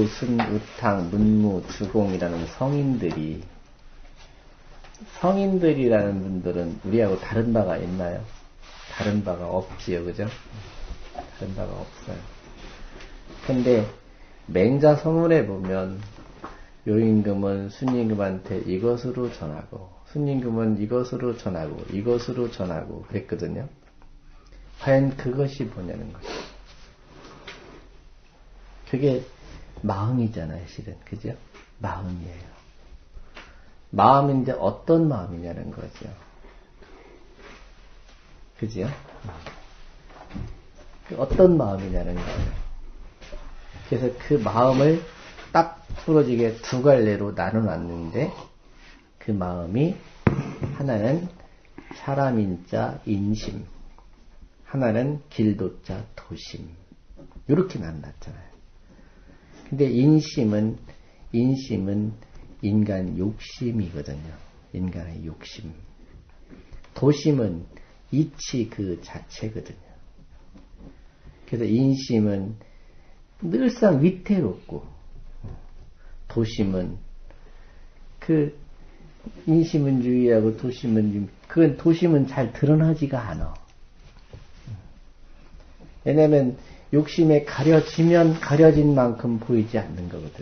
순, 우탕, 문무, 주공이라는 성인들이라는 분들은 우리하고 다른 바가 있나요? 다른 바가 없지요, 그죠? 다른 바가 없어요. 근데 맹자서문에 보면 요임금은 순임금한테 이것으로 전하고, 순임금은 이것으로 전하고, 이것으로 전하고 그랬거든요. 과연 그것이 뭐냐는 거죠. 그게 마음이잖아요, 실은. 그죠? 마음이에요. 마음인데 어떤 마음이냐는 거죠. 그죠? 어떤 마음이냐는 거예요. 그래서 그 마음을 딱 부러지게 두 갈래로 나눠놨는데, 그 마음이 하나는 사람인자 인심, 하나는 길도자 도심, 이렇게 나눠놨잖아요. 근데 인심은 인간 욕심이거든요. 인간의 욕심. 도심은 이치 그 자체거든요. 그래서 인심은 늘상 위태롭고, 도심은 인심은 유의하고 그건 도심은 잘 드러나지가 않아. 왜냐면 욕심에 가려지면 가려진 만큼 보이지 않는 거거든요.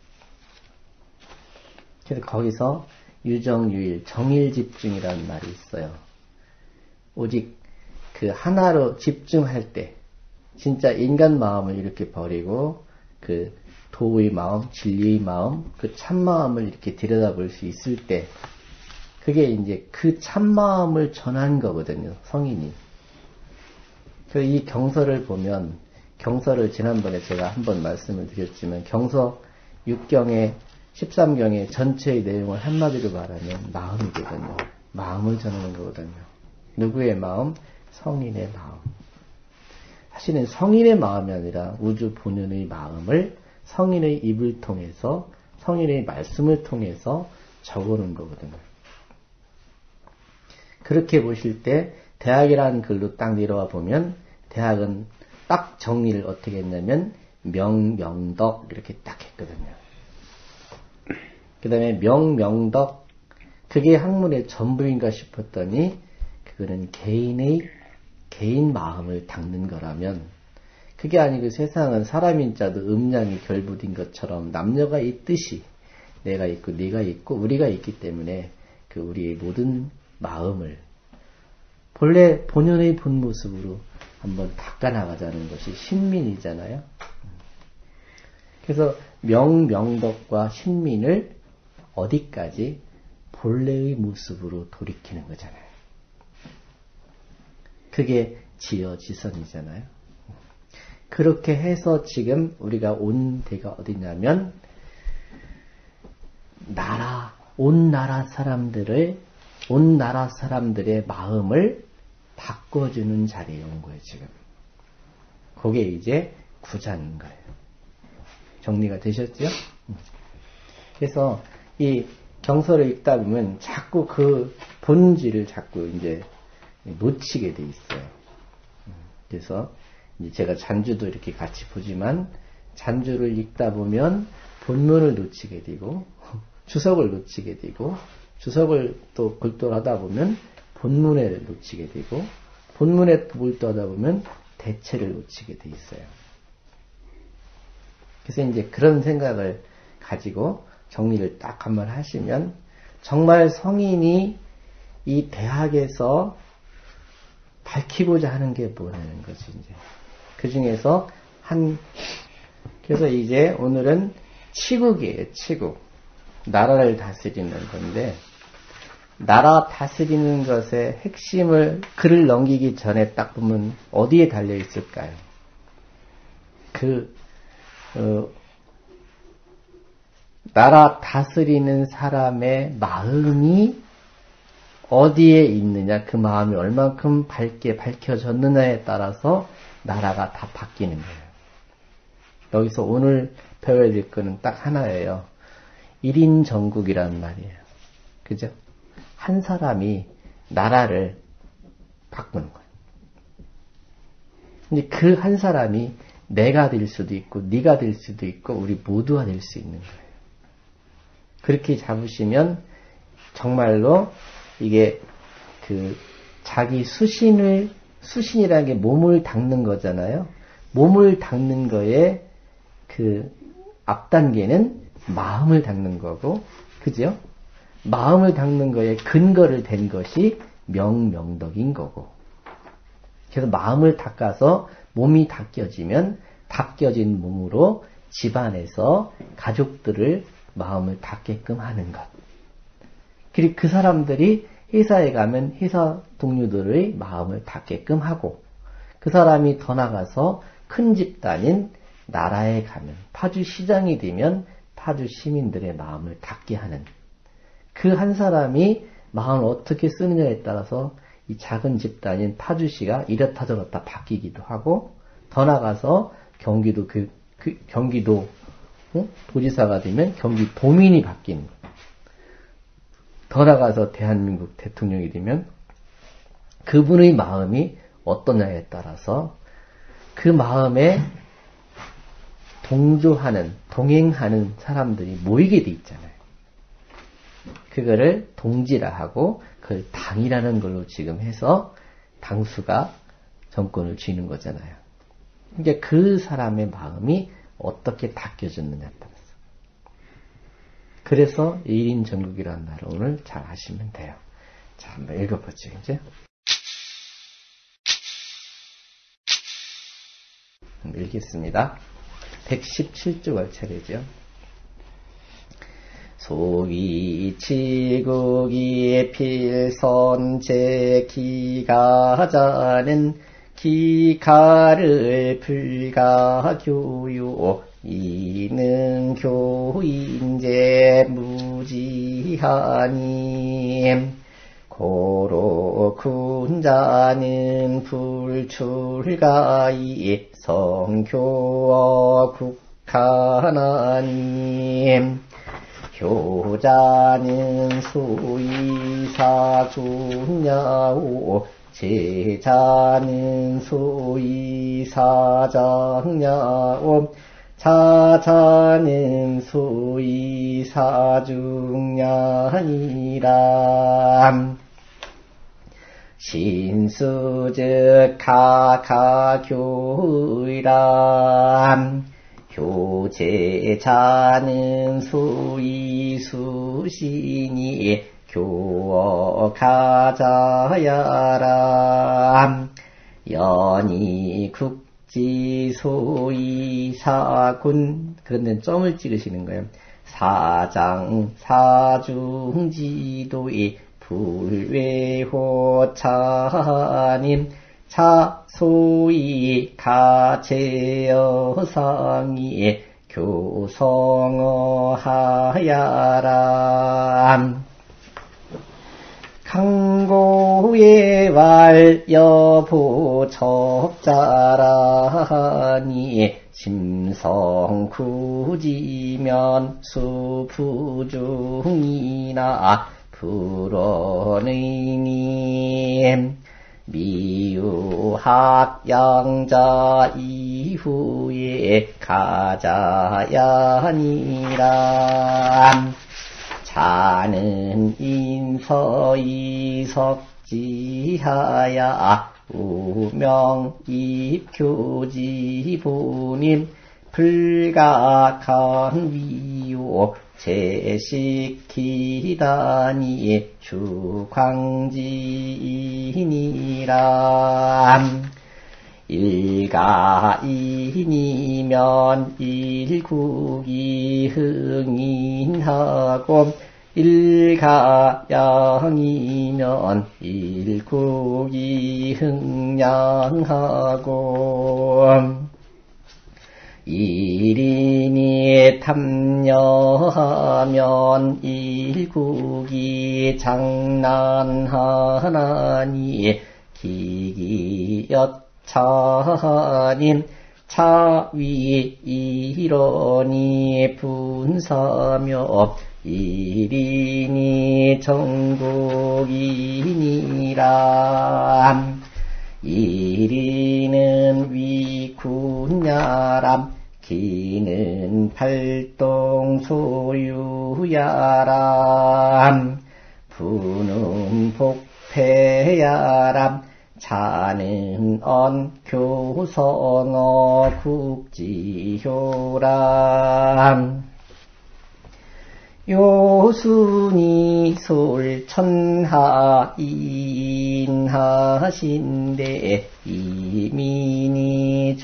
그래서 거기서 유정유일, 정일집중이라는 말이 있어요. 오직 그 하나로 집중할 때, 진짜 인간 마음을 이렇게 버리고 그 도의 마음, 진리의 마음, 그 참마음을 이렇게 들여다볼 수 있을 때, 그게 이제 그 참마음을 전한 거거든요, 성인이. 그래서 이 경서를 보면, 경서를 지난번에 제가 한번 말씀을 드렸지만, 경서 6경에 13경의 전체의 내용을 한마디로 말하면 마음이거든요. 마음을 전하는 거거든요. 누구의 마음? 성인의 마음. 사실은 성인의 마음이 아니라 우주 본연의 마음을 성인의 입을 통해서, 성인의 말씀을 통해서 적어놓은 거거든요. 그렇게 보실 때 대학이라는 글로 딱 내려와 보면, 대학은 딱 정리를 어떻게 했냐면 명명덕 이렇게 딱 했거든요. 그 다음에 명명덕, 그게 학문의 전부인가 싶었더니 그거는 개인 마음을 닦는 거라면, 그게 아니고 세상은 사람인자도 음양이 결부된 것처럼 남녀가 있듯이 내가 있고 네가 있고 우리가 있기 때문에 그 우리의 모든 마음을 본래 본연의 본 모습으로 한번 닦아나가자는 것이 신민이잖아요. 그래서 명명덕과 신민을 어디까지? 본래의 모습으로 돌이키는 거잖아요. 그게 지어지선이잖아요. 그렇게 해서 지금 우리가 온 데가 어디냐면, 온 나라 사람들의 마음을 바꿔주는 자리에 온 거예요, 지금. 그게 이제 구자인 거예요. 정리가 되셨죠? 그래서 이 경서를 읽다 보면 자꾸 그 본질을 자꾸 이제 놓치게 돼 있어요. 그래서 이제 제가 잔주도 이렇게 같이 보지만, 잔주를 읽다 보면 본문을 놓치게 되고, 주석을 놓치게 되고, 주석을 또 골똘하다 보면 본문을 놓치게 되고, 본문에 몰두하다 보면 대체를 놓치게 돼 있어요. 그래서 이제 그런 생각을 가지고 정리를 딱 한번 하시면, 정말 성인이 이 대학에서 밝히고자 하는 게 뭐냐는 거지, 이제. 그 중에서 그래서 이제 오늘은 치국이에요, 치국. 나라를 다스리는 건데, 나라 다스리는 것의 핵심을 글을 넘기기 전에 딱 보면 어디에 달려 있을까요? 나라 다스리는 사람의 마음이 어디에 있느냐, 그 마음이 얼만큼 밝게 밝혀졌느냐에 따라서 나라가 다 바뀌는 거예요. 여기서 오늘 배워야 될 거는 딱 하나예요. 1인 전국이라는 말이에요. 그죠? 한 사람이 나라를 바꾸는 거예요. 근데 그 한 사람이 내가 될 수도 있고 네가 될 수도 있고 우리 모두가 될 수 있는 거예요. 그렇게 잡으시면 정말로 이게 그 자기 수신이라는 게 몸을 닦는 거잖아요. 몸을 닦는 거에 그 앞단계는 마음을 닦는 거고, 그죠? 마음을 닦는 거에 근거를 댄 것이 명덕인 거고. 그래서 마음을 닦아서 몸이 닦여지면 닦여진 몸으로 집안에서 가족들을 마음을 닦게끔 하는 것. 그리고 그 사람들이 회사에 가면 회사 동료들의 마음을 닦게끔 하고, 그 사람이 더 나가서 큰 집단인 나라에 가면, 파주 시장이 되면 파주 시민들의 마음을 닦게 하는, 그 한 사람이 마음을 어떻게 쓰느냐에 따라서 이 작은 집단인 파주시가 이렇다 저렇다 바뀌기도 하고, 더 나가서 경기도 경기도 도지사가 되면 경기 도민이 바뀌는 거예요. 더 나가서 대한민국 대통령이 되면 그분의 마음이 어떠냐에 따라서 그 마음에 동조하는, 동행하는 사람들이 모이게 돼 있잖아요. 그거를 동지라 하고 그걸 당이라는 걸로 지금 해서 당수가 정권을 쥐는 거잖아요. 이제 그 사람의 마음이 어떻게 닦여졌느냐에 따라서. 그래서 1인 전국이라는 말을 오늘 잘 아시면 돼요. 자, 한번 읽어보죠, 이제. 읽겠습니다. 117쪽 차례죠. 소위치국이 필선제 기가자는 기가를 불가교유 이는 교인제 무지하니 고로 군자는 불출가이 성교어 국하나니 교자는 수의사군야오 제자는 수의사장야오 자자는 수의사중야니라. 신수즉 가가교의람 교제자는 수의수신이 교어가자야람 연이 국지소의사군. 그런 데는 점을 찍으시는 거예요. 사장 사중지도의 불외호차님 차소이 가제여상이 교성어하야람 강고의 왈 여보 적자라니 심성구지면 수부중이나 불언의님 미유학양자 이후에 가자야니라. 자는 인서이석지하야 우명입교지부님 불가간 위요 제식기다니 주광지이니라. 일가인이면 일국이 흥인하고 일가양이면 일국이 흥양하고 일인이 탐녀하면 일국이 장난하나니 기기여차님 차위 이러니 분사며 일인이 정국이니라. 이리는 위군야람 기는 발동소유야람 부는 복패야람 자는 언교선어 국지효람 요순이 솔천하 인하신데 이민이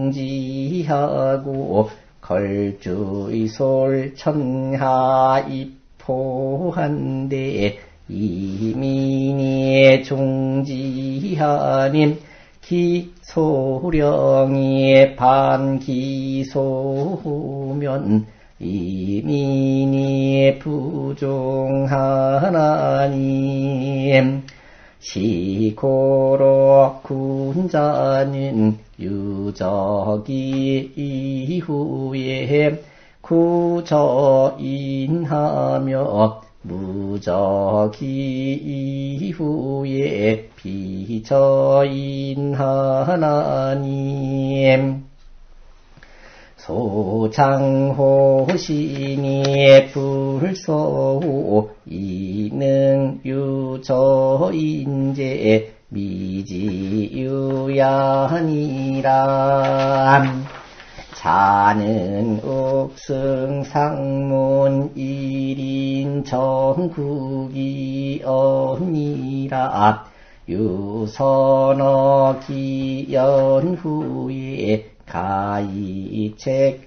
중지하고 걸주의 솔천하 입포한데 이민이 중지하님 기소령이 반기소면 이민이 부종하나님 시고로 군자는 유적이 이후에 구저인하며 무적이 이후에 비저인하나님 소장호신이 불소호 이능유저인제 미지유야니람 자는 옥승상문 일인 전국이 언니라 유선어 기연후에 가이책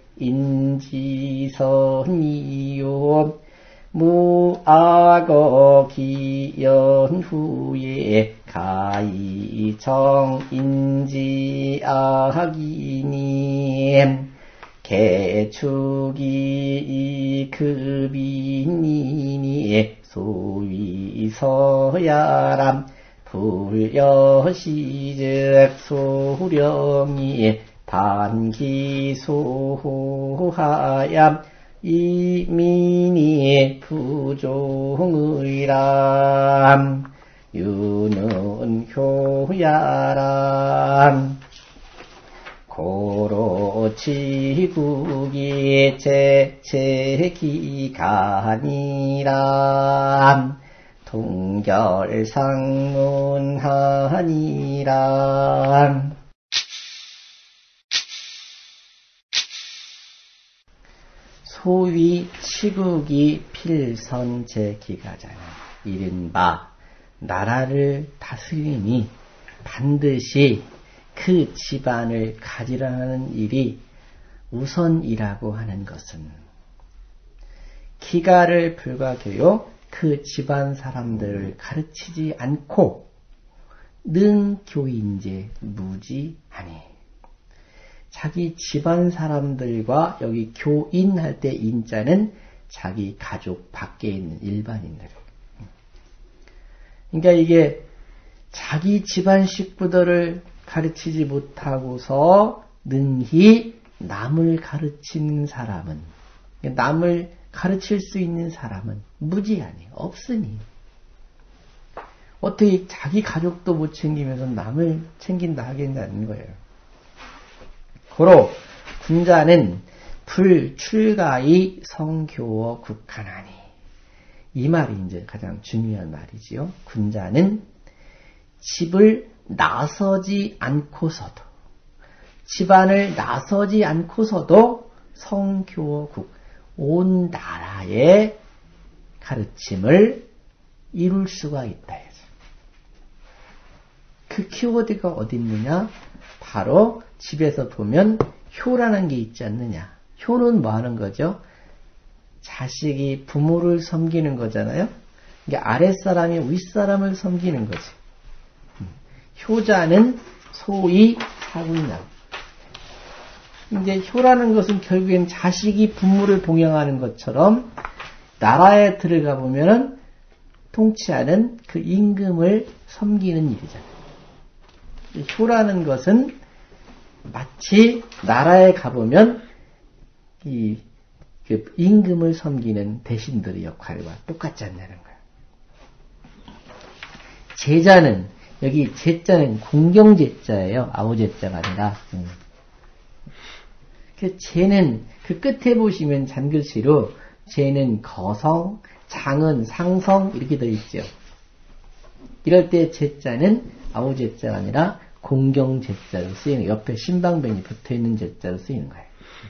인지선이요 무악어 기연후에 가이정 인지악이님 개축이 급이니니 소위서야람 불여시즉 소령이 반기소하얌 이민이 부종의람 유는효야람 고로치국이 제체기간이람 동결상문하니람 소위 치국이 필선제기가잖아. 이른바 나라를 다스리니 반드시 그 집안을 가지라는 일이 우선이라고 하는 것은 기가를 불가교요 그 집안 사람들을 가르치지 않고 능교인제 무지하니 자기 집안 사람들과 여기 교인할 때 인자는 자기 가족 밖에 있는 일반인들. 그러니까 이게 자기 집안 식구들을 가르치지 못하고서 능히 남을 가르치는 사람은, 남을 가르칠 수 있는 사람은 무지하니 없으니 어떻게 자기 가족도 못 챙기면서 남을 챙긴다 하겠냐는 거예요. 고로 군자는 불출가의 성교어 국하나니 이 말이 이제 가장 중요한 말이지요. 군자는 집을 나서지 않고서도 집안을 나서지 않고서도 성교어국 온 나라의 가르침을 이룰 수가 있다 해서 그 키워드가 어디 있느냐? 바로 집에서 보면 효라는 게 있지 않느냐. 효는 뭐 하는 거죠? 자식이 부모를 섬기는 거잖아요. 그러니까 아랫사람이 윗사람을 섬기는 거지. 효자는 소위 사군양. 이제 효라는 것은 결국엔 자식이 부모를 봉양하는 것처럼 나라에 들어가 보면은 통치하는 그 임금을 섬기는 일이잖아요. 효라는 것은 마치 나라에 가보면 이 임금을 섬기는 대신들의 역할과 똑같지 않냐는 거예요. 제자는 여기 제자는 공경제자예요. 아우제자가 아니라. 그 제는 그 끝에 보시면 잔글씨로 제는 거성, 장은 상성 이렇게 되어 있죠. 이럴 때 제자는 아우제자가 아니라 공경제자로 쓰이는, 옆에 신방변이 붙어있는 제자로 쓰이는 거예요.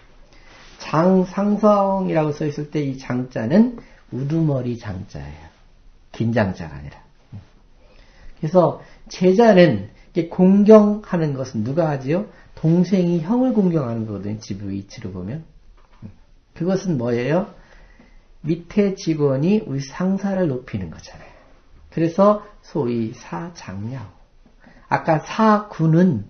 장상성이라고 써있을 때 이 장자는 우두머리 장자예요. 긴장자가 아니라. 그래서 제자는 공경하는 것은 누가 하지요? 동생이 형을 공경하는 거거든요. 지부 이치로 보면. 그것은 뭐예요? 밑에 직원이 우리 상사를 높이는 거잖아요. 그래서 소위 사장야오. 아까 사군은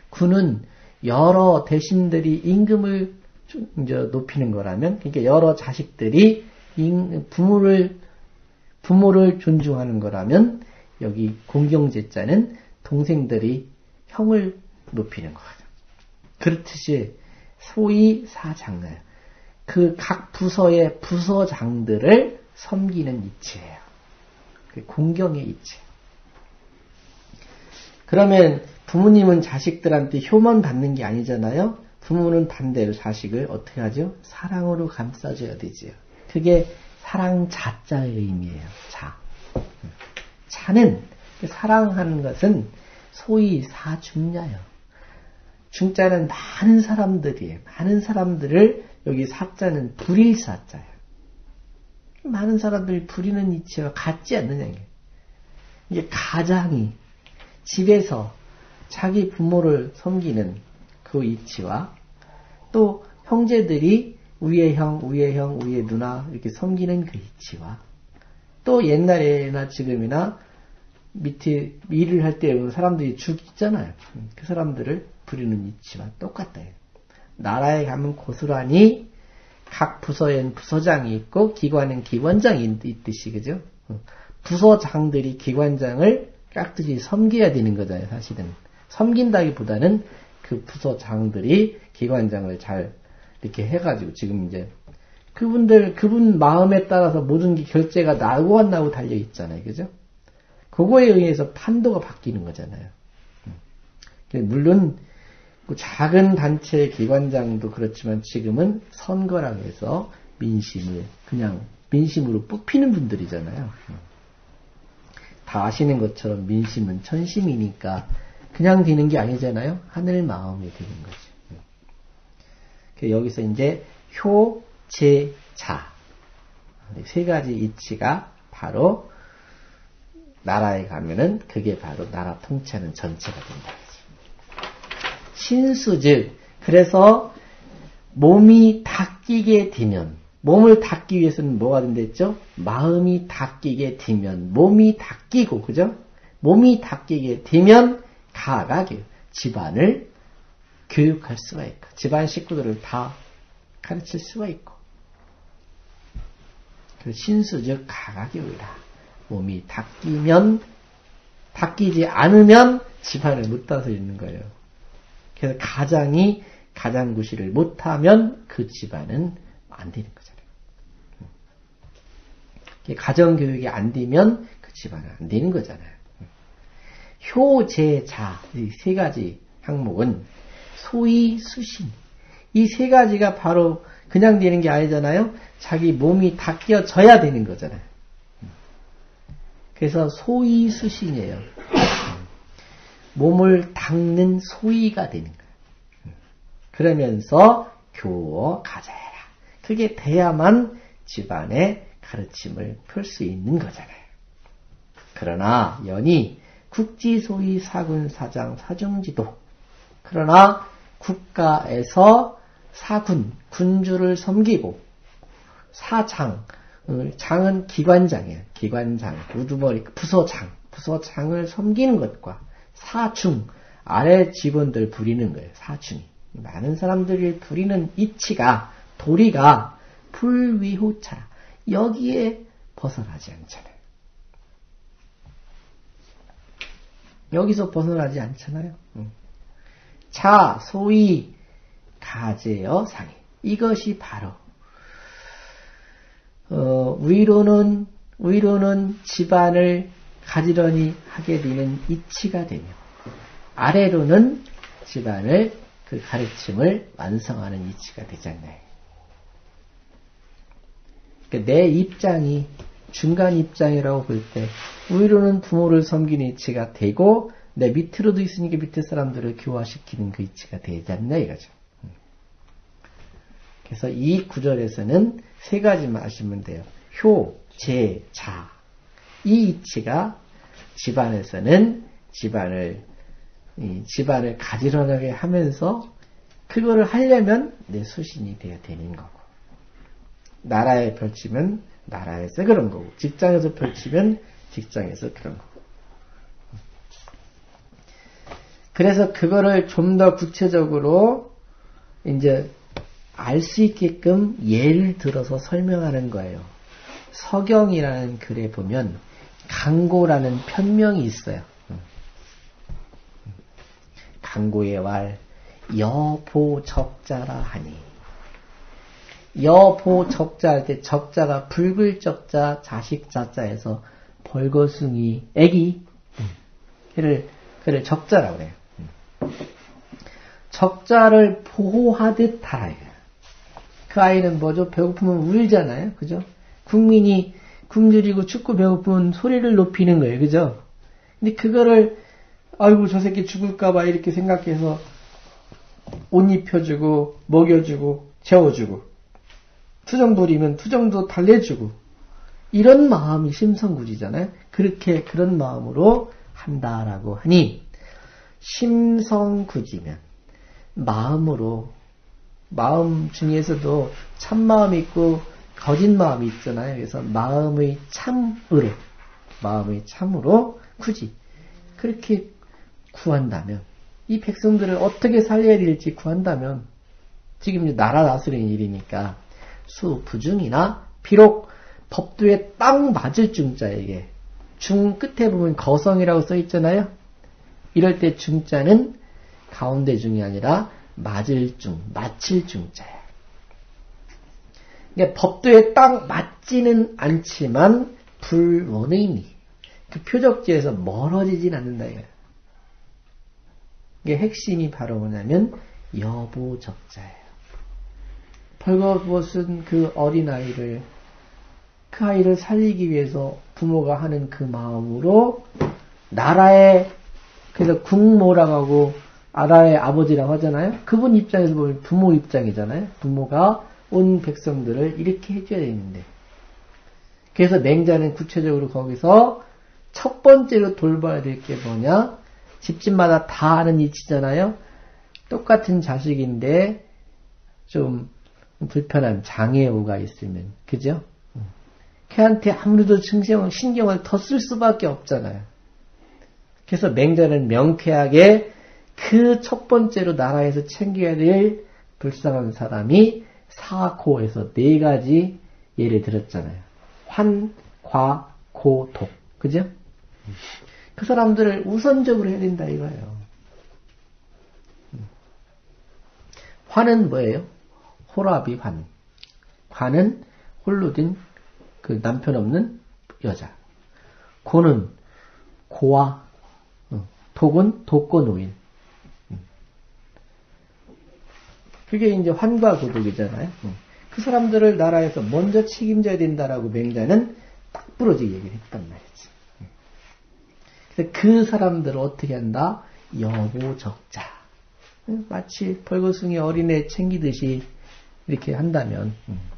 여러 대신들이 임금을 이제 높이는 거라면, 그러니까 여러 자식들이 부모를 존중하는 거라면, 여기 공경제자는 동생들이 형을 높이는 거거든요. 그렇듯이 소위 사장야오. 그 각 부서의 부서장들을 섬기는 이치예요. 공경의 이치. 그러면 부모님은 자식들한테 효만 받는 게 아니잖아요. 부모는 반대로 자식을 어떻게 하죠? 사랑으로 감싸줘야 되지요. 그게 사랑 자자의 의미예요. 자. 자는, 사랑하는 것은 소위 사중야요. 중자는 많은 사람들이에요. 많은 사람들을, 여기 사자는 부릴 사자예요. 많은 사람들이 부리는 이치와 같지 않느냐. 이게 가장이 집에서 자기 부모를 섬기는 그 이치와, 또 형제들이 위의 형, 위의 누나 이렇게 섬기는 그 이치와, 또 옛날에나 지금이나 밑에 일을 할 때 사람들이 죽잖아요. 그 사람들을 부리는 이치와 똑같다. 나라에 가면 고스란히 각 부서에는 부서장이 있고 기관엔 기관장이 있듯이, 그죠? 부서장들이 기관장을 깍듯이 섬겨야 되는 거잖아요, 사실은. 섬긴다기보다는 그 부서장들이 기관장을 잘 이렇게 해가지고, 지금 이제 그분 마음에 따라서 모든 게 결제가 나고 안 나고 달려 있잖아요, 그죠? 그거에 의해서 판도가 바뀌는 거잖아요. 물론 작은 단체의 기관장도 그렇지만 지금은 선거라고 해서 그냥 민심으로 뽑히는 분들이잖아요. 다 아시는 것처럼 민심은 천심이니까 그냥 되는 게 아니잖아요. 하늘 마음이 되는 거죠. 여기서 이제 효, 제, 자 세 가지 이치가 바로 나라에 가면은 그게 바로 나라 통치하는 전체가 된다. 신수즉, 그래서 몸이 닦이게 되면, 몸을 닦기 위해서는 뭐가 된댔죠? 마음이 닦이게 되면, 몸이 닦이고, 그죠? 몸이 닦이게 되면 가가교, 집안을 교육할 수가 있고, 집안 식구들을 다 가르칠 수가 있고. 신수즉 가가교이라. 몸이 닦이지 않으면 집안을 못 다스리는 거예요. 그래서 가장이 가장구실을 못하면 그 집안은 안 되는 거잖아요. 가정교육이 안 되면 그 집안은 안 되는 거잖아요. 효, 제, 자, 이 세 가지 항목은 소위 수신. 이 세 가지가 바로 그냥 되는 게 아니잖아요. 자기 몸이 닦여져야 되는 거잖아요. 그래서 소위 수신이에요. 몸을 닦는 소위가 되는 거예요. 그러면서 교어 가자해라. 그게 돼야만 집안의 가르침을 펼 수 있는 거잖아요. 그러나 연이 국지소위 사군 사장 사중지도, 그러나 국가에서 사군 군주를 섬기고, 사장 장은 기관장이에요. 기관장 우두머리 부서장을 섬기는 것과 사중 아래 직원들 부리는 거예요. 사중이 많은 사람들이 부리는 이치가, 도리가 불위호차, 여기에 벗어나지 않잖아요. 여기서 벗어나지 않잖아요. 자, 소위 가제여 상이, 이것이 바로 위로는 집안을 가지런히 하게 되는 이치가 되며 아래로는 집안을 그 가르침을 완성하는 이치가 되잖아요. 그러니까 내 입장이 중간 입장이라고 볼 때 위로는 부모를 섬기는 이치가 되고 내 밑으로도 있으니까 밑에 사람들을 교화시키는 그 이치가 되지 않냐 이거죠. 그래서 이 구절에서는 세 가지만 아시면 돼요. 효, 제, 자. 이 이치가 집안에서는 집안을 가지런하게 하면서 그거를 하려면 내 수신이 되어야 되는 거고, 나라에 펼치면 나라에서 그런 거고, 직장에서 펼치면 직장에서 그런 거고. 그래서 그거를 좀 더 구체적으로 이제 알 수 있게끔 예를 들어서 설명하는 거예요. 서경이라는 글에 보면 강고라는 편명이 있어요. 강고의 왈 여보적자라 하니, 여보적자 할 때 적자가 붉을 적자 자식 자자에서 벌거숭이 애기 그를 적자라고 해요. 적자를 보호하듯 하라. 그 아이는 뭐죠? 배고프면 울잖아요. 그죠? 국민이 굶주리고 춥고 배고프면 소리를 높이는 거예요. 그죠? 근데 그거를 아이고 저 새끼 죽을까봐 이렇게 생각해서 옷 입혀주고 먹여주고 재워주고 투정부리면 투정도 달래주고 이런 마음이 심성구지잖아요. 그런 마음으로 한다라고 하니, 심성구지면 마음 중에서도 참마음이 있고 거짓마음이 있잖아요. 그래서 마음의 참으로 굳이 그렇게 구한다면, 이 백성들을 어떻게 살려야 될지 구한다면, 지금 이제 나라 다스리는 일이니까 수부중이나 비록 법도에 딱 맞을 중자에게, 중 끝에 보면 거성이라고 써 있잖아요. 이럴 때 중자는 가운데 중이 아니라 맞을 중자야. 그러니까 법도에 딱 맞지는 않지만 불원의니, 그 표적지에서 멀어지진 않는다 이거야. 이게 핵심이 바로 뭐냐면 여보적자예요. 벌거벗은 그 어린아이를, 그 아이를 살리기 위해서 부모가 하는 그 마음으로 나라의, 그래서 국모라고 하고 나라의 아버지라고 하잖아요. 그분 입장에서 보면 부모 입장이잖아요. 부모가 온 백성들을 이렇게 해줘야 되는데, 그래서 맹자는 구체적으로 거기서 첫 번째로 돌봐야 될 게 뭐냐? 집집마다 다 아는 이치잖아요. 똑같은 자식인데 좀 불편한 장애우가 있으면, 그죠? 걔한테 아무래도 신경을 더 쓸 수밖에 없잖아요. 그래서 맹자는 명쾌하게 그 첫 번째로 나라에서 챙겨야 될 불쌍한 사람이 사고에서 네 가지 예를 들었잖아요. 환, 과, 고, 독. 그죠? 그 사람들을 우선적으로 해야 된다 이거예요. 환은 뭐예요? 호라비 환. 관은 홀로 된 그 남편 없는 여자. 고는 고아. 독은 독거 노인. 그게 이제 환과 고독이잖아요. 그 사람들을 나라에서 먼저 책임져야 된다라고 맹자는 딱 부러지게 얘기를 했단 말이지. 그래서 그 사람들을 어떻게 한다? 여보적자. 마치 벌거숭이 어린애 챙기듯이 이렇게 한다면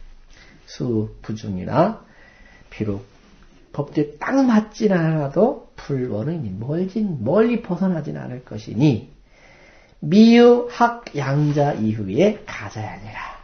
수부중이나 비록 법대에 딱 맞진 않아도 불원은 멀리 벗어나진 않을 것이니 미유 학 양자 이후에 가져야 되라.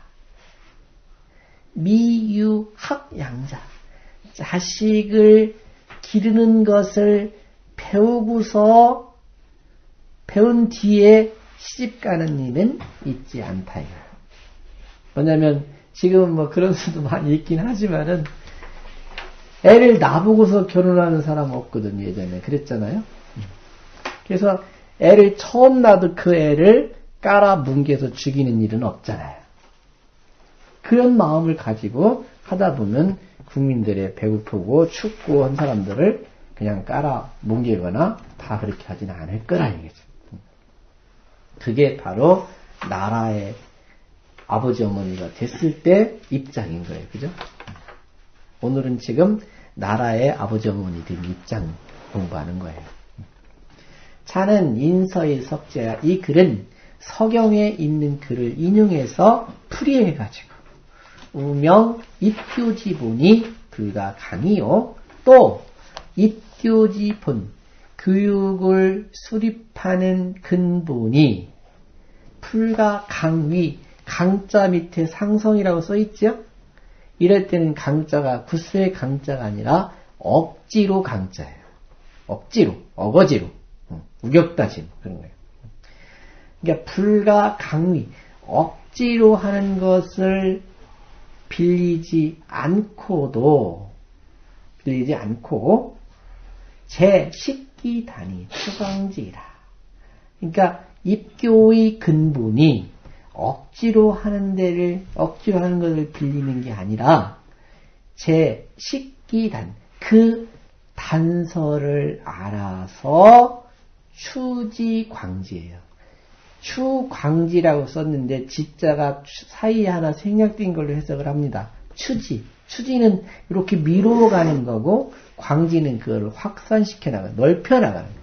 미유 학 양자, 자식을 기르는 것을 배우고서 배운 뒤에 시집 가는 일은 있지 않다. 뭐냐면 지금은 뭐 그런 수도 많이 있긴 하지만은 애를 나보고서 결혼하는 사람 없거든. 예전에 그랬잖아요. 그래서 애를 처음 낳아도 그 애를 깔아 뭉개서 죽이는 일은 없잖아요. 그런 마음을 가지고 하다 보면 국민들의 배고프고 춥고 한 사람들을 그냥 깔아 뭉개거나 다 그렇게 하지는 않을 거라 얘기죠. 그게 바로 나라의 아버지 어머니가 됐을 때 입장인 거예요. 그죠? 오늘은 지금 나라의 아버지 어머니들 입장 공부하는 거예요. 차는 인서의 석재야. 이 글은 서경에 있는 글을 인용해서 풀이해가지고 우명 입교지본이 불가 강이요. 또 입교지본 교육을 수립하는 근본이 풀가 강위 강자 밑에 상성이라고 써있죠. 이럴 때는 강자가 구수의 강자가 아니라 억지로 강자예요. 억지로 어거지로 우격다짐 그런 거예요. 그러니까 불가 강위 억지로 하는 것을 빌리지 않고 제 식기단이 추광지라. 그러니까 입교의 근본이 억지로 하는 것을 빌리는 게 아니라 제 식기단 그 단서를 알아서 추지광지예요. 추광지라고 썼는데 지자가 사이에 하나 생략된 걸로 해석을 합니다. 추지는 이렇게 미뤄가는 거고 광지는 그걸 확산시켜 나가는 넓혀 나가는 거예요.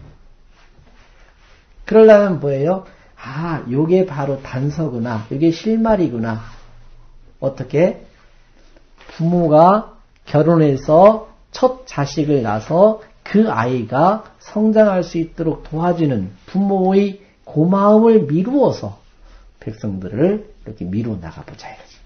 그러려면 뭐예요? 아, 요게 바로 단서구나. 요게 실말이구나. 어떻게? 부모가 결혼해서 첫 자식을 낳아서 그 아이가 성장할 수 있도록 도와주는 부모의 고마움을 미루어서 백성들을 이렇게 미루어 나가보자 이거지.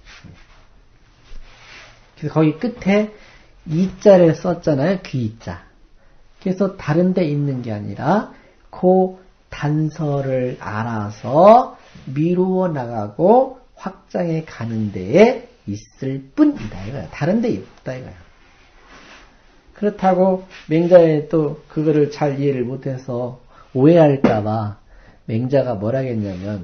그래서 거기 끝에 이자를 썼잖아요. 귀이자. 그래서 다른 데 있는 게 아니라 그 단서를 알아서 미루어 나가고 확장해 가는 데에 있을 뿐이다 이거야. 다른 데 없다 이거야. 그렇다고 맹자에 또 그거를 잘 이해를 못해서 오해할까봐 맹자가 뭐라겠냐면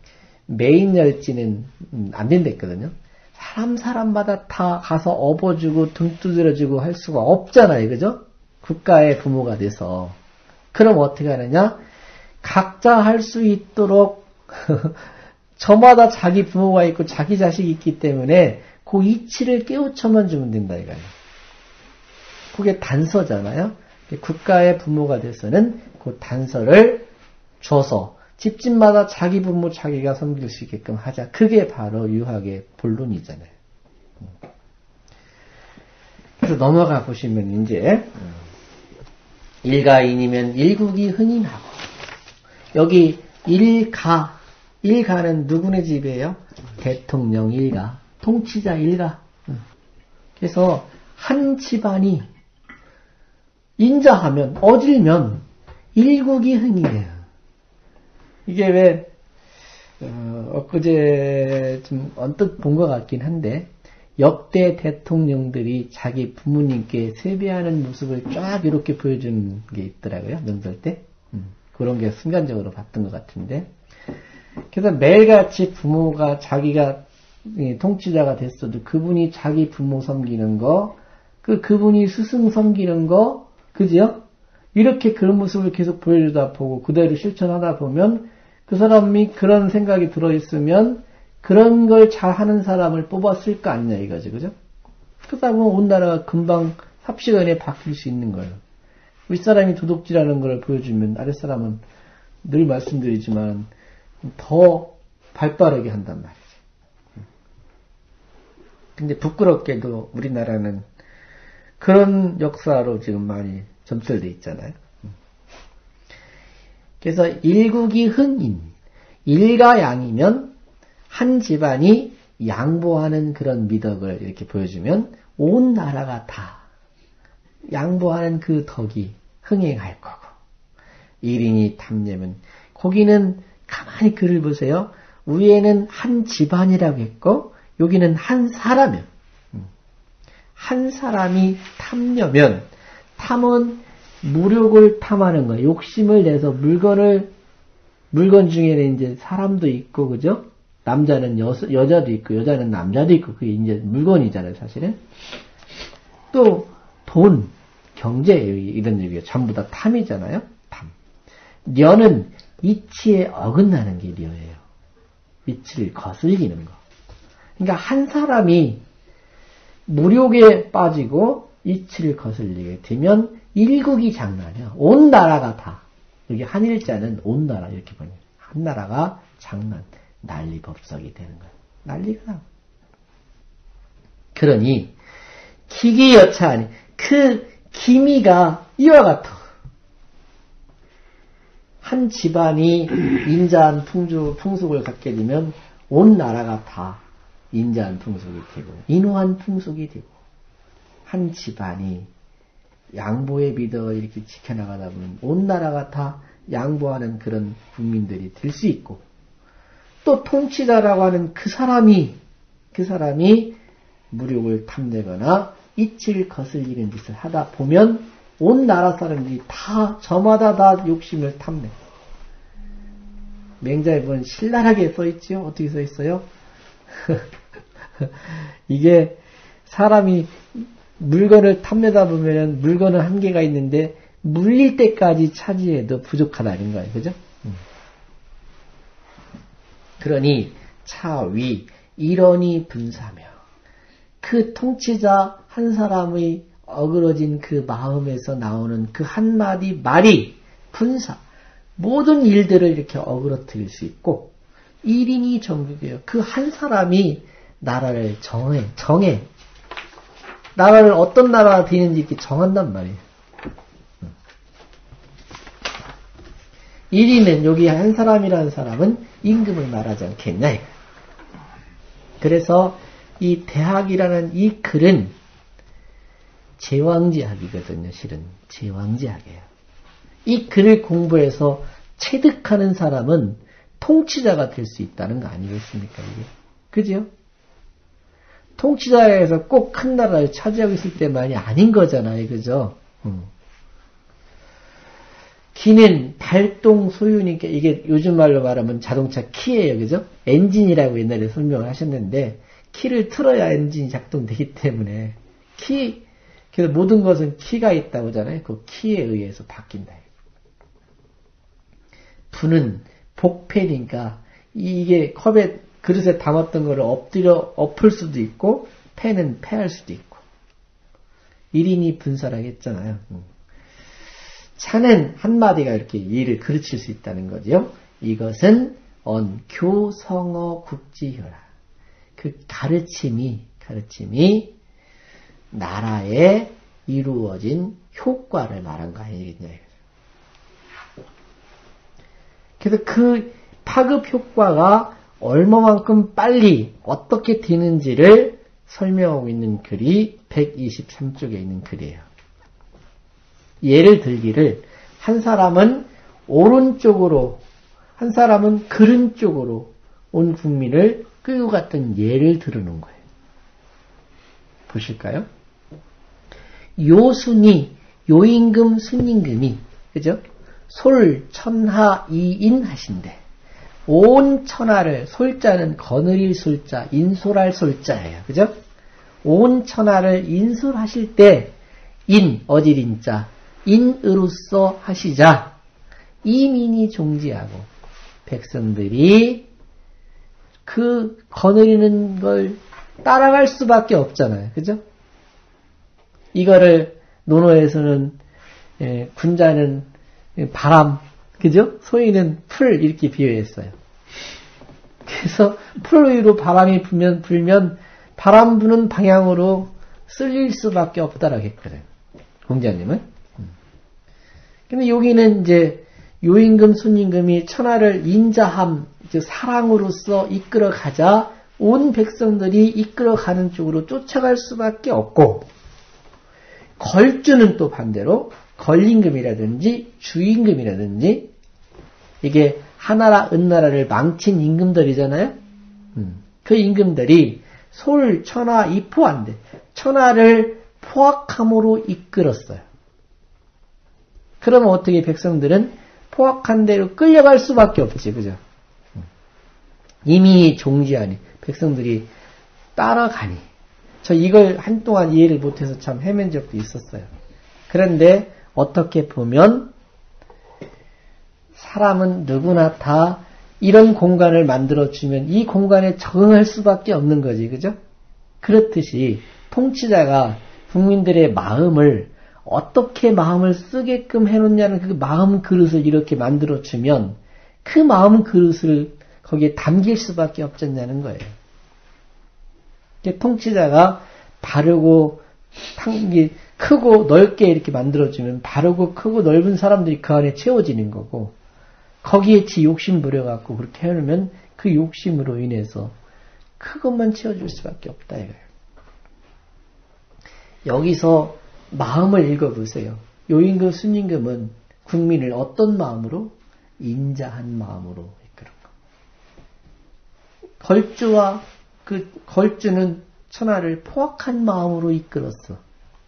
매인열지는 안 된댔거든요. 사람마다 다 가서 업어주고 등 두드려주고 할 수가 없잖아요. 그죠? 국가의 부모가 돼서. 그럼 어떻게 하느냐? 각자 할 수 있도록 저마다 자기 부모가 있고 자기 자식이 있기 때문에 그 이치를 깨우쳐만 주면 된다 이거예요. 그게 단서잖아요. 국가의 부모가 돼서는 그 단서를 줘서 집집마다 자기 부모 자기가 섬길 수 있게끔 하자. 그게 바로 유학의 본론이잖아요. 그래서 넘어가 보시면 이제 일가인이면 일국이 흥인하고 여기 일가는 누구네 집이에요? 대통령 일가, 통치자 일가. 그래서 한 집안이 인자하면 어질면 일국이 흥이에요. 이게 왜 엊그제 좀 언뜻 본 것 같긴 한데 역대 대통령들이 자기 부모님께 세배하는 모습을 쫙 이렇게 보여준 게 있더라고요. 명절 때. 그런 게 순간적으로 봤던 것 같은데 그래서 매일같이 부모가 자기가 통치자가 됐어도 그분이 자기 부모 섬기는 거 그분이 스승 섬기는 거 그죠? 이렇게 그런 모습을 계속 보여주다 보고 그대로 실천하다 보면 그 사람이 그런 생각이 들어있으면 그런 걸 잘하는 사람을 뽑았을 거 아니냐 이거지, 그죠? 그러다 보면 온 나라가 금방 삽시간에 바뀔 수 있는 거예요. 윗사람이 도둑질하는 걸 보여주면 아랫사람은 늘 말씀드리지만 더 발빠르게 한단 말이지. 근데 부끄럽게도 우리나라는 그런 역사로 지금 많이 점철돼 있잖아요. 그래서 일국이 흥인, 일가양이면 한 집안이 양보하는 그런 미덕을 이렇게 보여주면 온 나라가 다 양보하는 그 덕이 흥행할 거고 일인이 탐내면 거기는 가만히 글을 보세요. 위에는 한 집안이라고 했고 여기는 한 사람이요. 한 사람이 탐려면 탐은 무력을 탐하는 거예요. 욕심을 내서 물건 중에는 이제 사람도 있고 그죠? 남자는 여자도 있고 여자는 남자도 있고 그게 이제 물건이잖아요, 사실은. 또 돈, 경제 이런 얘기가 전부 다 탐이잖아요. 탐. 려는 이치에 어긋나는 게 려예요. 이치를 거슬리는 거. 그러니까 한 사람이 무욕에 빠지고 이치를 거슬리게 되면 일국이 장난이야. 온 나라가 다. 여기 한일자는 온 나라 이렇게 보면 한 나라가 장난, 난리법석이 되는 거야. 난리가 나. 그러니 기기여차하니 그 기미가 이와 같아. 한 집안이 인자한 풍속을 갖게 되면 온 나라가 다 인자한 풍속이 되고 인후한 풍속이 되고 한 집안이 양보의 미덕을 이렇게 지켜나가다 보면 온 나라가 다 양보하는 그런 국민들이 될 수 있고 또 통치자라고 하는 그 사람이 무력을 탐내거나 이치를 거슬리는 짓을 하다 보면 온 나라 사람들이 다 저마다 다 욕심을 탐내. 맹자에 보면 신랄하게 써있지요. 어떻게 써있어요? 이게 사람이 물건을 탐내다 보면 물건은 한계가 있는데 물릴 때까지 차지해도 부족하다는 거예요. 그죠? 그러니 차위 일원이 분사며 그 통치자 한 사람의 어그러진 그 마음에서 나오는 그 한마디 말이 분사 모든 일들을 이렇게 어그러뜨릴 수 있고 일인이 정국이에요. 그 한 사람이 나라를 정해 나라를 어떤 나라가 되는지 이렇게 정한단 말이에요. 일인은 여기 한 사람이라는 사람은 임금을 말하지 않겠냐. 그래서 이 대학이라는 이 글은 제왕지학이거든요. 실은 제왕지학이에요. 이 글을 공부해서 체득하는 사람은 통치자가 될 수 있다는 거 아니겠습니까? 이게 그죠? 통치자에서 꼭 큰 나라를 차지하고 있을 때만이 아닌 거잖아요. 그죠? 기는 발동 소유니까 이게 요즘 말로 말하면 자동차 키예요. 그죠? 엔진이라고 옛날에 설명을 하셨는데 키를 틀어야 엔진이 작동되기 때문에 그래서 모든 것은 키가 있다고 하잖아요. 그 키에 의해서 바뀐다. 분은 복패니까 이게 컵에 그릇에 담았던 거를 엎을 수도 있고 패는 패할 수도 있고 일인이 분사라고 했잖아요. 차는 한마디가 이렇게 일을 그르칠 수 있다는 거죠. 이것은 교성어 국지효라. 그 가르침이 나라에 이루어진 효과를 말한 거 아니겠냐. 그래서 그 파급 효과가 얼마만큼 빨리 어떻게 되는지를 설명하고 있는 글이 123쪽에 있는 글이에요. 예를 들기를 한 사람은 오른쪽으로 한 사람은 그른 쪽으로 온 국민을 끌고 갔던 예를 들어놓은 거예요. 보실까요? 요순이 요임금 순임금이 그죠? 솔 천하 이인 하신대. 온 천하를 솔자는 거느릴 솔자 인솔할 솔자예요. 그죠? 온 천하를 인솔하실 때 어질인자 인으로써 하시자 이민이 종지하고 백성들이 그 거느리는 걸 따라갈 수밖에 없잖아요. 그죠? 이거를 논어에서는 군자는 바람, 그죠? 소위는 풀 이렇게 비유했어요. 그래서 풀 위로 바람이 불면 바람 부는 방향으로 쓸릴 수밖에 없다라고 했거든. 공자님은. 근데 여기는 이제 요임금, 순임금이 천하를 인자함, 즉 사랑으로서 이끌어 가자 온 백성들이 이끌어 가는 쪽으로 쫓아갈 수밖에 없고, 걸주는 또 반대로 걸임금이라든지 주임금이라든지 이게 하나라 은나라를 망친 임금들이잖아요. 그 임금들이 솔, 천하, 이포한데 천하를 포악함으로 이끌었어요. 그러면 어떻게 백성들은 포악한 대로 끌려갈 수밖에 없지, 그죠? 이미 종지하니 백성들이 따라가니. 저 이걸 한동안 이해를 못해서 참 헤맨 적도 있었어요. 그런데 어떻게 보면 사람은 누구나 다 이런 공간을 만들어주면 이 공간에 적응할 수밖에 없는 거지, 그죠? 그렇듯이 통치자가 국민들의 마음을 어떻게 마음을 쓰게끔 해놓냐는 그 마음 그릇을 이렇게 만들어주면 그 마음 그릇을 거기에 담길 수밖에 없잖냐는 거예요. 통치자가 바르고 크고 넓게 이렇게 만들어주면 바르고 크고 넓은 사람들이 그 안에 채워지는 거고 거기에 지 욕심 부려갖고 그렇게 해놓으면 그 욕심으로 인해서 그것만 채워줄 수밖에 없다 이거예요. 여기서 마음을 읽어보세요. 요임금, 순임금은 국민을 어떤 마음으로? 인자한 마음으로 이끌은 거. 걸주와 그 걸주는 천하를 포악한 마음으로 이끌었어.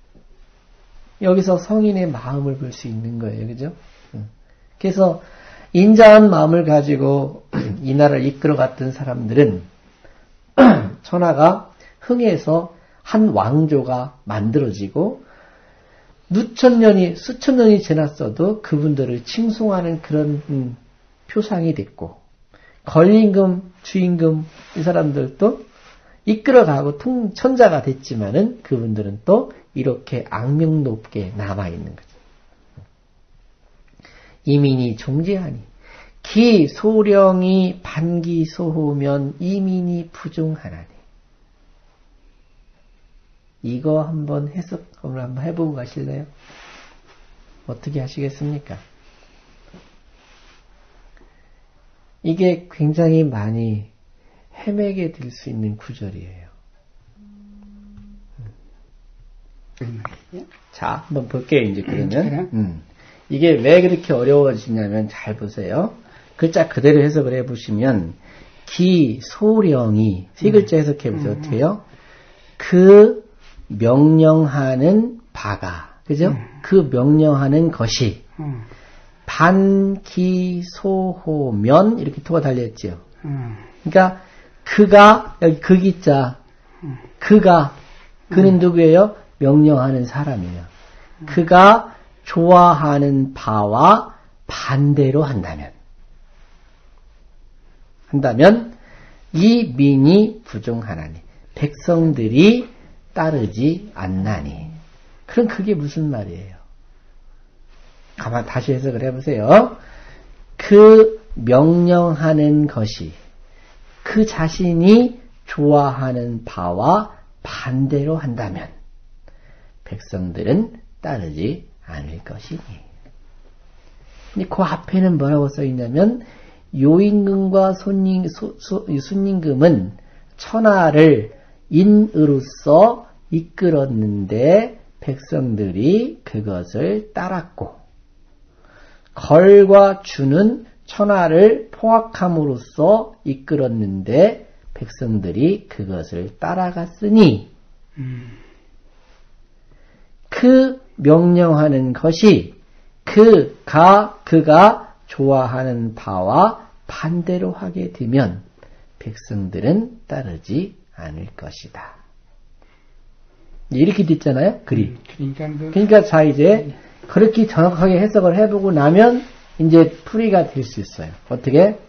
여기서 성인의 마음을 볼 수 있는 거예요. 그죠? 그래서 인자한 마음을 가지고 이 나라를 이끌어갔던 사람들은 천하가 흥해서 한 왕조가 만들어지고 수천 년이 지났어도 그분들을 칭송하는 그런 표상이 됐고 권임금, 주임금 이 사람들도 이끌어가고 천자가 됐지만은 그분들은 또 이렇게 악명 높게 남아있는 거죠. 이민이 종지하니 기 소령이 반기 소호면 이민이 부종하나니. 이거 한번 해석을 한번 해보고 가실래요? 어떻게 하시겠습니까? 이게 굉장히 많이 헤매게 될 수 있는 구절이에요. 자, 한번 볼게요, 이제 그러면. 이게 왜 그렇게 어려워지냐면 잘 보세요. 글자 그대로 해석을 해보시면 기, 소령이 세 글자 해석해보세요. 어떻게 해요? 그 명령하는 바가, 그죠? 그 명령하는 것이 반기소호면 이렇게 토가 달렸죠. 그러니까 그가 여기 그 기자 그는 누구예요? 명령하는 사람이에요. 그가 좋아하는 바와 반대로 한다면 이 민이 부종하나니 백성들이 따르지 않나니. 그럼 그게 무슨 말이에요? 가만 다시 해석을 해보세요. 그 명령하는 것이 그 자신이 좋아하는 바와 반대로 한다면 백성들은 따르지 않을 것이니. 근데 그 앞에는 뭐라고 써있냐면 요임금과 순임금은 천하를 인으로서 이끌었는데 백성들이 그것을 따랐고 걸과 주는 천하를 포악함으로써 이끌었는데 백성들이 그것을 따라갔으니 그 명령하는 것이 그가 좋아하는 바와 반대로 하게 되면 백성들은 따르지 않을 것이다. 이렇게 됐잖아요, 글이. 그러니까 자 이제 그렇게 정확하게 해석을 해보고 나면 이제 풀이가 될 수 있어요. 어떻게?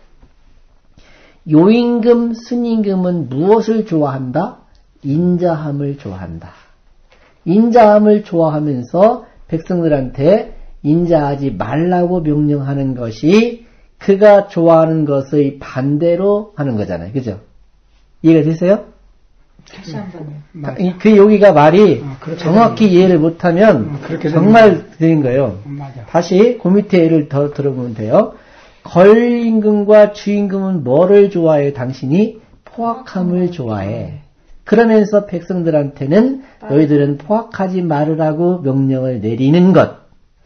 요임금, 순임금은 무엇을 좋아한다? 인자함을 좋아한다. 인자함을 좋아하면서 백성들한테 인자하지 말라고 명령하는 것이 그가 좋아하는 것의 반대로 하는 거잖아요. 그죠? 이해가 되세요? 다시 한번요. 그 여기가 말이 정확히 이해를 못하면 정말 되는 거예요. 맞아. 다시 그 밑에 예를 더 들어보면 돼요. 걸임금과 주임금은 뭐를 좋아해요? 당신이 포악함을 좋아해. 그러면서 백성들한테는 너희들은 포악하지 말으라고 명령을 내리는 것.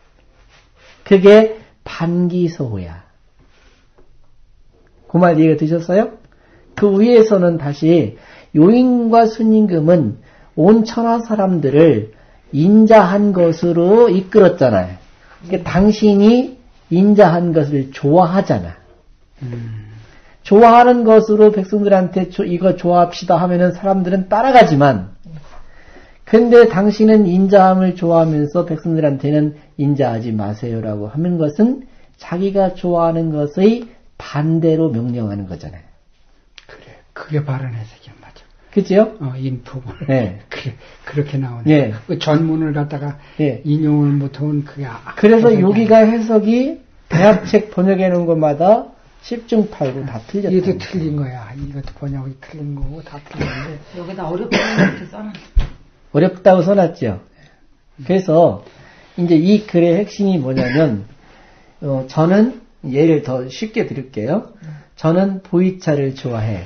그게 반기소호야. 그 말 이해가 되셨어요? 그 위에서는 다시 요임과 순임금은 온 천하 사람들을 인자한 것으로 이끌었잖아요. 그러니까 당신이 인자한 것을 좋아하잖아. 좋아하는 것으로 백성들한테 이거 좋아합시다 하면은 사람들은 따라가지만 근데 당신은 인자함을 좋아하면서 백성들한테는 인자하지 마세요라고 하는 것은 자기가 좋아하는 것의 반대로 명령하는 거잖아요. 그래, 그게 바른 해석이야, 맞아. 그죠? 인품을. 네. 그래, 그렇게 나오네. 네. 그 전문을 갖다가 네. 인용을 못하면 그게. 그래서 여기가 해석이 대학책 번역해 놓은 것마다 10중 8구 다 틀렸다. 이것도 틀린 거야. 이것도 번역이 틀린 거고 다 틀렸는데. 여기다 어렵다고 이렇게 써놨어. 어렵다고 써놨죠. 그래서 이제 이 글의 핵심이 뭐냐면 저는 예를 더 쉽게 드릴게요. 저는 보이차를 좋아해.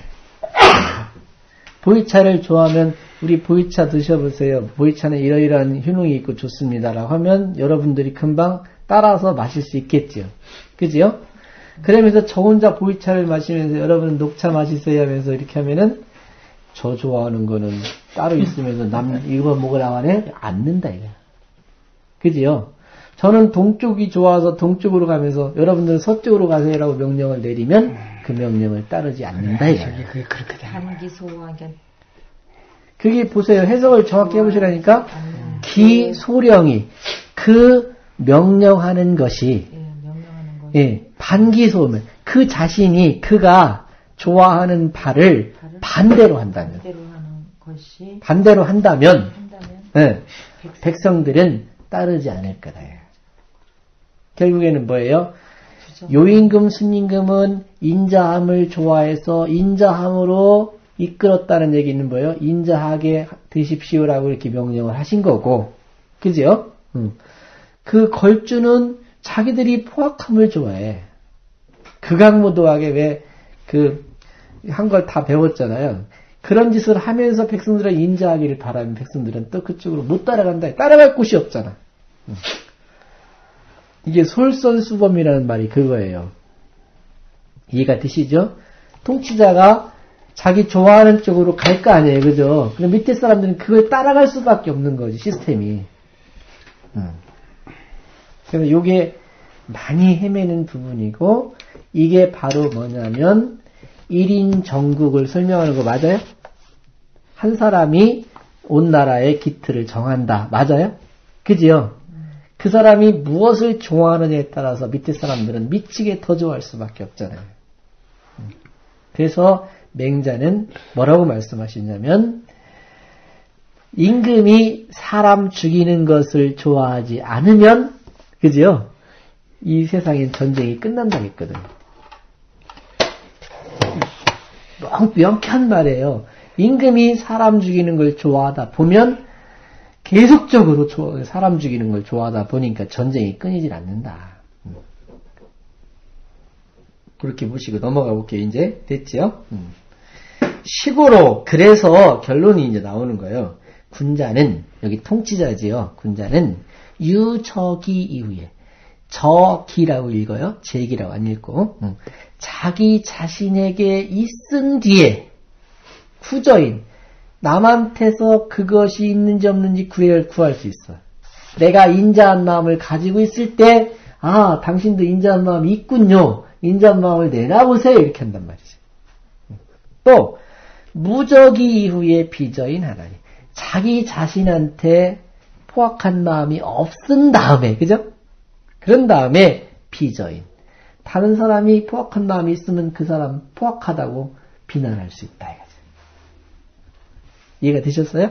보이차를 좋아하면 우리 보이차 드셔보세요. 보이차는 이러이러한 효능이 있고 좋습니다라고 하면 여러분들이 금방 따라서 마실 수 있겠죠. 그죠? 그러면서 저 혼자 보이차를 마시면서 여러분은 녹차 마시세요 하면서 이렇게 하면은 저 좋아하는 거는 따로 있으면서 남 이거 먹으라고 하네? 않는다 이거야. 그지요? 저는 동쪽이 좋아서 동쪽으로 가면서 여러분들은 서쪽으로 가세요라고 명령을 내리면 그 명령을 따르지 않는다 이거야. 그게 그렇게 되는 거야. 단기소화견. 그게 보세요. 해석을 정확히 해보시라니까 기소령이 그 명령하는 것이 명령하는 것이 예, 반기소면 그 자신이 그가 좋아하는 바를 반대로 한다면 반대로 하는 것이 반대로 한다면 한다면 예, 백성들은 따르지 않을 거다. 결국에는 뭐예요? 요임금, 순임금은 인자함을 좋아해서 인자함으로 이끌었다는 얘기는 뭐예요? 인자하게 드십시오라고 이렇게 명령을 하신 거고, 그죠? 그 걸주는 자기들이 포악함을 좋아해. 극악무도하게 왜 한 걸 다 배웠잖아요. 그런 짓을 하면서 백성들은 인자하기를 바라면 백성들은 또 그쪽으로 못 따라간다. 따라갈 곳이 없잖아. 이게 솔선수범이라는 말이 그거예요. 이해가 되시죠? 통치자가 자기 좋아하는 쪽으로 갈 거 아니에요. 그죠? 그럼 밑에 사람들은 그걸 따라갈 수밖에 없는 거지, 시스템이. 그래서 이게 많이 헤매는 부분이고, 이게 바로 뭐냐면, 1인 정국을 설명하는 거 맞아요? 한 사람이 온 나라의 기틀을 정한다. 맞아요? 그지요? 그 사람이 무엇을 좋아하느냐에 따라서 밑에 사람들은 미치게 더 좋아할 수밖에 없잖아요. 그래서 맹자는 뭐라고 말씀하시냐면 임금이 사람 죽이는 것을 좋아하지 않으면 그죠? 이 세상엔 전쟁이 끝난다고 했거든요. 너무 명쾌한 말이에요. 임금이 사람 죽이는 걸 좋아하다 보면 계속적으로 사람 죽이는 걸 좋아하다 보니까 전쟁이 끊이질 않는다. 그렇게 보시고 넘어가 볼게요. 이제 됐죠? 식으로 그래서 결론이 이제 나오는 거예요. 군자는 여기 통치자지요. 군자는 유저기 이후에 저기라고 읽어요. 제기라고 안 읽고 자기 자신에게 있은 뒤에 후저인 남한테서 그것이 있는지 없는지 구할 수 있어. 내가 인자한 마음을 가지고 있을 때, 아, 당신도 인자한 마음이 있군요. 인자한 마음을 내놔보세요. 이렇게 한단 말이지. 또, 무적이 이후에 비저인 하나님. 자기 자신한테 포악한 마음이 없은 다음에, 그죠? 그런 다음에 비저인. 다른 사람이 포악한 마음이 있으면 그 사람 포악하다고 비난할 수 있다. 이해가 되셨어요?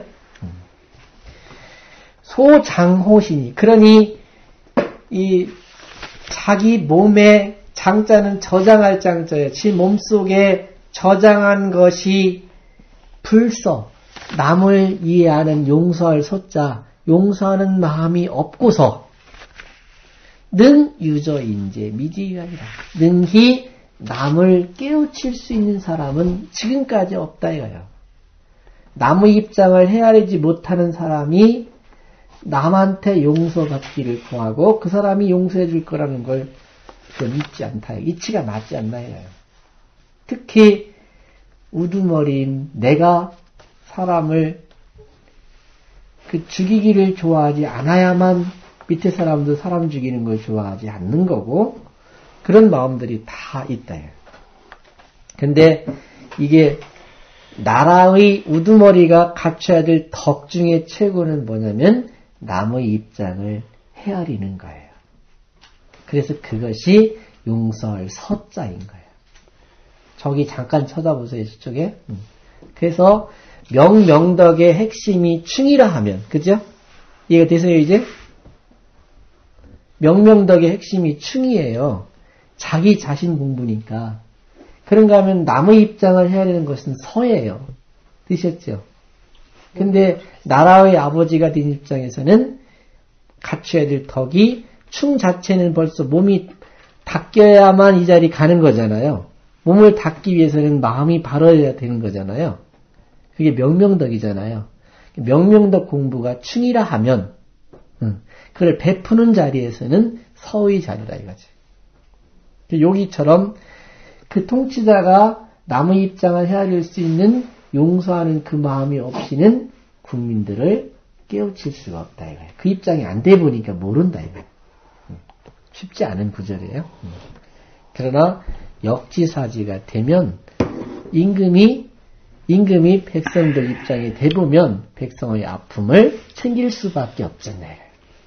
소장호신이 그러니 이 자기 몸에 장자는 저장할 장자예요. 지 몸속에 저장한 것이 불서 남을 이해하는 용서할 소자 용서하는 마음이 없고서 능 유저인재 미지유하리라. 능히 남을 깨우칠 수 있는 사람은 지금까지 없다 이거예요. 남의 입장을 헤아리지 못하는 사람이 남한테 용서받기를 구하고 그 사람이 용서해 줄 거라는 걸 믿지 않다. 이치가 맞지 않나 해요. 특히 우두머리인 내가 사람을 죽이기를 좋아하지 않아야만 밑에 사람도 사람 죽이는 걸 좋아하지 않는 거고 그런 마음들이 다 있다. 근데 이게 나라의 우두머리가 갖춰야 될 덕 중에 최고는 뭐냐면 남의 입장을 헤아리는 거예요. 그래서 그것이 용서할 서자인 거예요. 저기 잠깐 쳐다보세요. 저쪽에. 그래서 명명덕의 핵심이 충이라 하면, 그죠? 이해가 되세요 이제? 명명덕의 핵심이 충이에요. 자기 자신 공부니까. 그런가 하면 남의 입장을 해야 되는 것은 서예요. 되셨죠? 근데 나라의 아버지가 된 입장에서는 갖춰야 될 덕이 충 자체는 벌써 몸이 닦여야만 이 자리 가는 거잖아요. 몸을 닦기 위해서는 마음이 바라야 되는 거잖아요. 그게 명명덕이잖아요. 명명덕 공부가 충이라 하면 그걸 베푸는 자리에서는 서의 자리라 이거지. 여기처럼 그 통치자가 남의 입장을 헤아릴 수 있는 용서하는 그 마음이 없이는 국민들을 깨우칠 수가 없다 이거예요. 그 입장이 안 돼 보니까 모른다 이거예요. 쉽지 않은 구절이에요. 그러나 역지사지가 되면 임금이 백성들 입장에 대보면 백성의 아픔을 챙길 수밖에 없잖아요.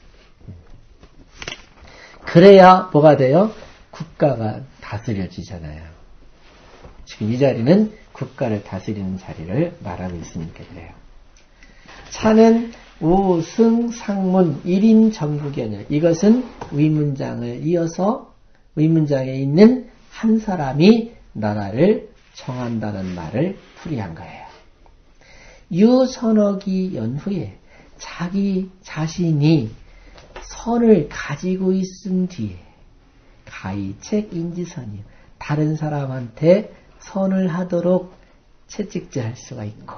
그래야 뭐가 돼요? 국가가 다스려지잖아요. 지금 이 자리는 국가를 다스리는 자리를 말하고 있으니까 그래요. 차는 우승 상문 1인 정국이냐. 이것은 위문장을 이어서 위문장에 있는 한 사람이 나라를 정한다는 말을 풀이한 거예요. 유선억이 연후에 자기 자신이 선을 가지고 있은 뒤에 가이책 인지선이요. 다른 사람한테 선을 하도록 채찍질할 수가 있고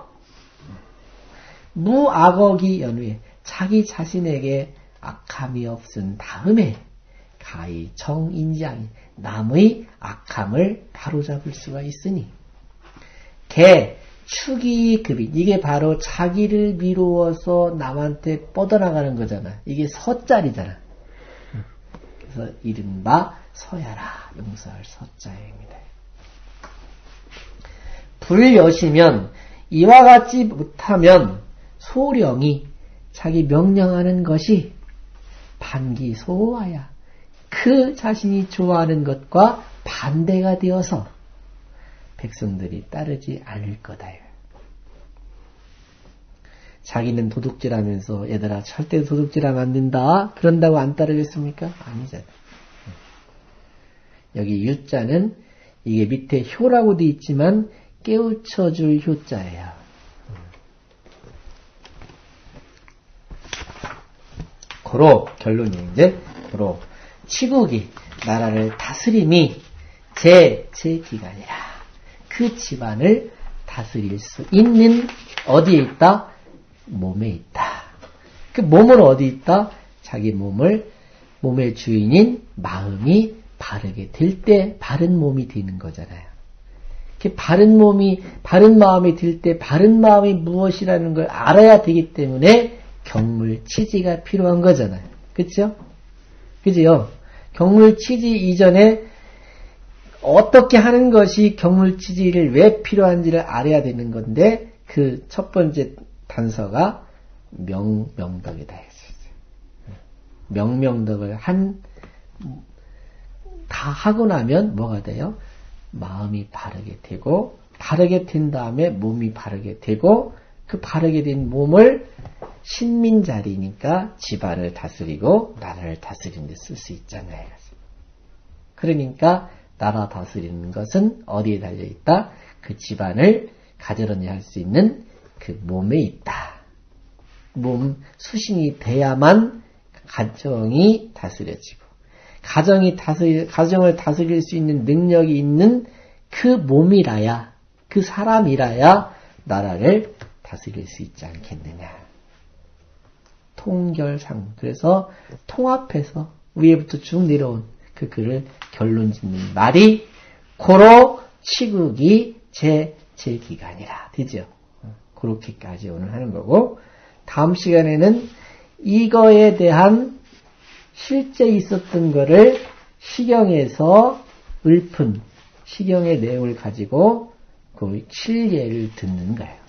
무악억이 연후에 자기 자신에게 악함이 없은 다음에 가히 정인지하니 남의 악함을 바로잡을 수가 있으니 개 축이급인 이게 바로 자기를 미루어서 남한테 뻗어나가는 거잖아. 이게 서자리잖아. 그래서 이른바 서야라 용서할 서자입니다. 불여시면 이와 같이 못하면 소령이 자기 명령하는 것이 반기소하야 그 자신이 좋아하는 것과 반대가 되어서 백성들이 따르지 않을 거다. 자기는 도둑질하면서 얘들아 절대 도둑질하면 안 된다. 그런다고 안 따르겠습니까? 아니잖아. 여기 유자는 이게 밑에 효라고 돼 있지만 깨우쳐줄 효자예요. 고로 결론이 이제 고로 치국이 나라를 다스림이 제 기간이라 그 집안을 다스릴 수 있는 어디에 있다? 몸에 있다. 그 몸은 어디 있다? 자기 몸의 주인인 마음이 바르게 될 때 바른 몸이 되는 거잖아요. 바른 마음이 들 때 바른 마음이 무엇이라는 걸 알아야 되기 때문에 경물치지가 필요한 거잖아요. 그렇죠? 그죠? 경물치지 이전에 어떻게 하는 것이 경물치지를 왜 필요한지를 알아야 되는 건데 그 첫 번째 단서가 명명덕이다 했었어요. 명명덕을 다 하고 나면 뭐가 돼요? 마음이 바르게 되고 바르게 된 다음에 몸이 바르게 되고 그 바르게 된 몸을 신민자리니까 집안을 다스리고 나라를 다스리는 데 쓸 수 있잖아요. 그러니까 나라 다스리는 것은 어디에 달려있다? 그 집안을 가지런히 할 수 있는 그 몸에 있다. 몸 수신이 돼야만 가정이 다스려지고 가정을 다스릴 수 있는 능력이 있는 그 몸이라야 그 사람이라야 나라를 다스릴 수 있지 않겠느냐. 통결상 그래서 통합해서 위에부터 쭉 내려온 그 글을 결론 짓는 말이 고로 치국이 제 기간이라 되죠. 그렇게까지 오늘 하는 거고 다음 시간에는 이거에 대한 실제 있었던 거를 시경에서 시경의 내용을 가지고 그 칠예를 듣는 거예요.